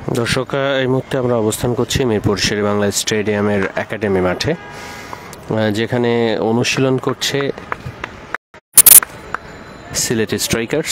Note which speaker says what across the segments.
Speaker 1: দর্শক, এই মুহূর্তে আমরা অবস্থান করছি মিরপুর শেরেবাংলা স্টেডিয়ামের একাডেমি মাঠে, যেখানে অনুশীলন করছে সিলেট স্ট্রাইকার্স।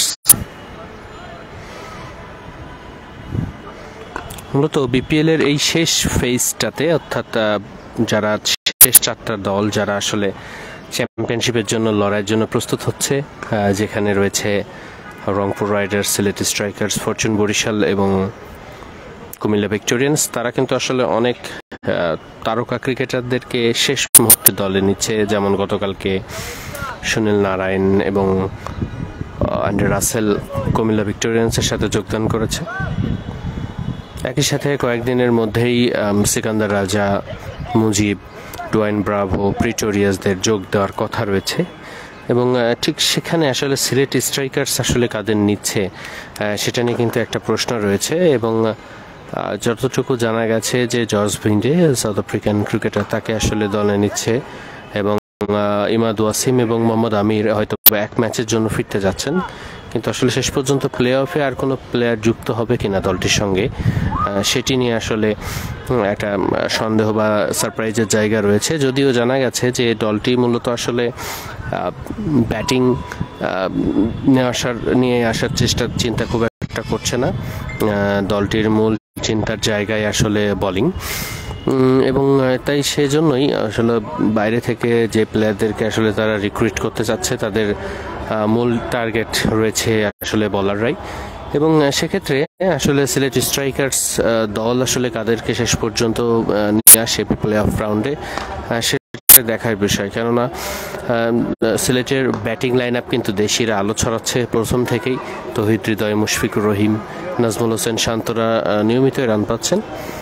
Speaker 1: মূলত বিপিএল এর এই শেষ ফেজটাতে, অর্থাৎ যারা শেষ চারটা দল যারা আসলে চ্যাম্পিয়নশিপের জন্য লড়াইয়ের জন্য প্রস্তুত হচ্ছে, যেখানে রয়েছে Rangpur Riders, Sylhet Strikers, Fortune Barishal এবং কুমিল্লা ভিক্টোরিয়ান্স, তারা কিন্তু আসলে অনেক তারকা ক্রিকেটারদেরকে শেষ মুহূর্তে দলে নিচ্ছে। যেমন গতকালকে সুনীল নারায়ণ এবং অ্যান্ড্রে রাসেল কুমিল্লা ভিক্টোরিয়ান্সের সাথে যোগদান করেছে। একই সাথে কয়েকদিনের মধ্যেই সিকান্দার রাজা, মুজিব, ডোয়াইন ব্রাভো, প্রিটোরিয়াসদের যোগ দেওয়ার কথা রয়েছে। এবং ঠিক সেখানে আসলে সিলেট স্ট্রাইকার্স আসলে কাদের নিচ্ছে সেটা নিয়ে কিন্তু একটা প্রশ্ন রয়েছে। এবং যতটুকু জানা গেছে যে George Linde, South African cricketer, তাকে আসলে দলে নিচ্ছে। এবং ইমাদ, ওয়াসিম এবং মোহাম্মদ আমির হয়তো এক ম্যাচের জন্য ফিরতে যাচ্ছেন, কিন্তু আসলে শেষ পর্যন্ত প্লে অফে আর কোনো প্লেয়ার যুক্ত হবে কিনা দলটির সঙ্গে সেটি নিয়ে আসলে একটা সন্দেহ বা সারপ্রাইজের জায়গা রয়েছে। যদিও জানা গেছে যে দলটি মূলত আসলে ব্যাটিং নিয়ে আসার চিন্তা খুব একটা করছে না। দলটির মূল চিন্তার জায়গায় আসলে বোলিং, এবং তাই সেজন্যই আসলে বাইরে থেকে যে প্লেয়ারদেরকে আসলে তারা রিক্রুট করতে চাচ্ছে, তাদের মূল টার্গেট রয়েছে আসলে বোলাররাই। এবং সেক্ষেত্রে আসলে সিলেট স্ট্রাইকার্স দল আসলে কাদেরকে শেষ পর্যন্ত নিয়ে আসে প্লে অফ রাউন্ডে সেটা দেখার বিষয়। কেননা সিলেটের ব্যাটিং লাইন আপ কিন্তু দেশিরা আলো ছড়াচ্ছে প্রথম থেকেই। তৌহিদ হৃদয়, মুশফিকুর রহিম, নাজমুল হোসেন শান্তরা নিয়মিত রান পাচ্ছেন।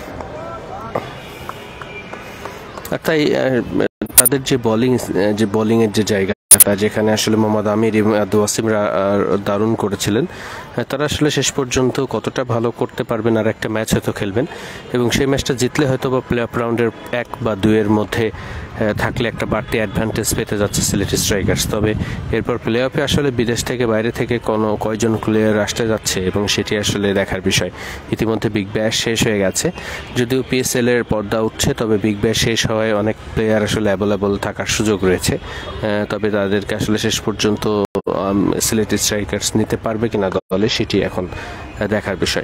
Speaker 1: আর তাই তাদের যে বোলিংয়ের যে জায়গা, যেখানে আসলে মোহাম্মদ আমির, ইমাদ, ওয়াসিমরা দারুণ করেছিলেন, তারা আসলে শেষ পর্যন্ত কতটা ভালো করতে পারবেন আর একটা ম্যাচ হয়তো খেলবেন, এবং সেই ম্যাচটা জিতলে হয়তো বা প্লে অফ রাউন্ডের 1 বা 2 এর মধ্যে থাকলে একটা বাড়তি অ্যাডভান্টেজ পেতে যাচ্ছে সিলেট স্ট্রাইকার্স। তবে এরপর প্লে অফে আসলে বিদেশ থেকে, বাইরে থেকে কয়জন প্লেয়ার আসতে যাচ্ছে এবং সেটি আসলে দেখার বিষয়। ইতিমধ্যে বিগ ব্যাশ শেষ হয়ে গেছে, যদিও পিএসএল এর পর্দা উঠছে, তবে বিগ ব্যাশ শেষ হওয়ায় অনেক প্লেয়ার আসলে অ্যাভেলেবল থাকার সুযোগ রয়েছে। তবে তাদেরকে আসলে শেষ পর্যন্ত সিলেট স্ট্রাইকার্স নিতে পারবে কিনা দলে সেটি এখন দেখার বিষয়।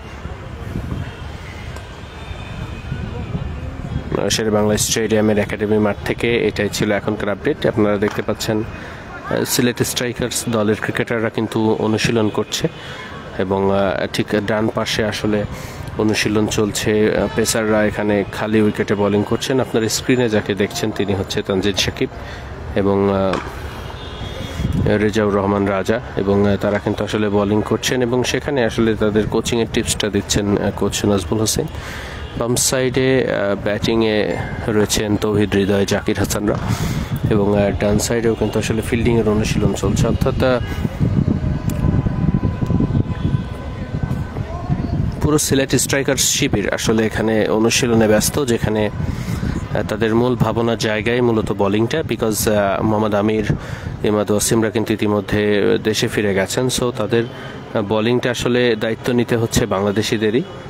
Speaker 1: শেরেবাংলা স্টেডিয়ামের একাডেমি মাঠ থেকে এটাই ছিল এখনকার আপডেট। আপনারা দেখতে পাচ্ছেন সিলেট স্ট্রাইকার্স দলের ক্রিকেটাররা কিন্তু অনুশীলন করছে, এবং ঠিক ডান পাশে আসলে অনুশীলন চলছে। পেসাররা এখানে খালি উইকেটে বোলিং করছেন। আপনার স্ক্রিনে যাকে দেখছেন তিনি হচ্ছে তানজিদ সাকিব এবং রেজাউর রহমান রাজা, এবং তারা কিন্তু আসলে বোলিং করছেন এবং সেখানে আসলে তাদের কোচিংয়ের টিপসটা দিচ্ছেন কোচ নাজমুল হোসেন। বাম সাইডে ব্যাটিংয়ে রয়েছেন তৌহিদ হৃদয়, জাকির হাসানরা, এবং ডান সাইডেও কিন্তু আসলে ফিল্ডিংয়ের অনুশীলন চলছে। অর্থাৎ পুরো সিলেট স্ট্রাইকার্স শিবির আসলে এখানে অনুশীলনে ব্যস্ত, যেখানে তাদের মূল ভাবনার জায়গায় মূলত বোলিংটা। বিকজ মোহাম্মদ আমির, ইমাদ, ওয়াসিমরা কিন্তু ইতিমধ্যে দেশে ফিরে গেছেন, সো তাদের বোলিংটা আসলে দায়িত্ব নিতে হচ্ছে বাংলাদেশিদেরই।